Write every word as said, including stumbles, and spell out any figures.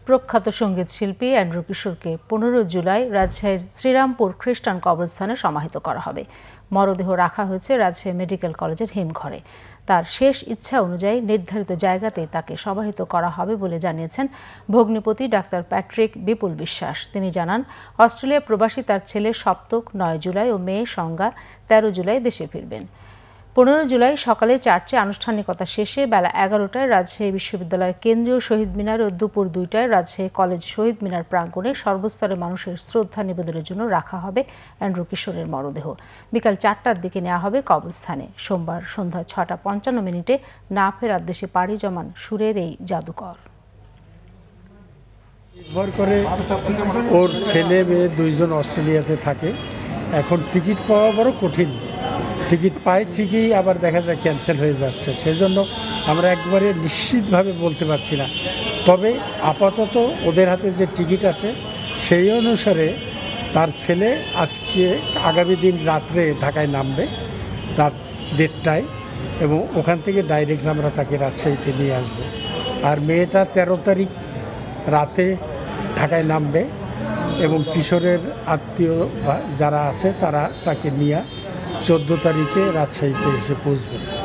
প্রখ্যাত সঙ্গীত শিল্পী অ্যান্ড্রু কিশোরকে পনেরো জুলাই রাজশাহীর শ্রীরামপুর খ্রিস্টান কবরস্থানে সমাহিত করা হবে। মরদেহ রাখা হয়েছে রাজশাহী মেডিকেল কলেজের হিমঘরে। তার শেষ ইচ্ছা অনুযায়ী নির্ধারিত জায়গাতে তাকে সমাহিত করা হবে বলে জানিয়েছেন ভগ্নিপতি ডাক্তার প্যাট্রিক বিপুল বিশ্বাস। তিনি জানান, অস্ট্রেলিয়া প্রবাসী তার ছেলে সপ্তক নয় জুলাই ও মেয়ে সংজ্ঞা তেরো জুলাই দেশে ফিরবেন। পনেরো জুলাই সকালে চার্চে আনুষ্ঠানিকতা শেষে বেলা এগারোটায় রাজশাহী বিশ্ববিদ্যালয়ের কেন্দ্রীয় শহীদ মিনার ও দুপুর দুইটায় রাজশাহী কলেজ শহীদ মিনার প্রাঙ্গণে সর্বস্তরের মানুষের শ্রদ্ধা নিবেদনের জন্য রাখা হবে অ্যান্ড্রু কিশোরের মরদেহ। বিকাল চারটার দিকে নেওয়া হবে কবরস্থানে। সোমবার সন্ধ্যা ছটা পঞ্চান্ন মিনিটে না ফেরার দেশে পাড়ি জমান সুরের এই জাদুকর। নির্ভর করে ওর ছেলে মেয়ে দুইজন অস্ট্রেলিয়াতে থাকে। এখন টিকিট পাওয়া বড় কঠিন। টিকিট পাই ঠিকই, আবার দেখা যায় ক্যান্সেল হয়ে যাচ্ছে। সেজন্য আমরা একবারে নিশ্চিতভাবে বলতে পারছি না। তবে আপাতত ওদের হাতে যে টিকিট আছে সেই অনুসারে তার ছেলে আজকে আগামী দিন রাত্রে ঢাকায় নামবে রাত দেড়টায়, এবং ওখান থেকে ডাইরেক্ট আমরা তাকে রাজশাহীতে নিয়ে আসবো। আর মেয়েটা তেরো তারিখ রাতে ঢাকায় নামবে এবং কিশোরের আত্মীয় যারা আছে তারা তাকে নিয়ে চোদ্দো তারিখে রাজশাহীতে এসে পৌঁছবে।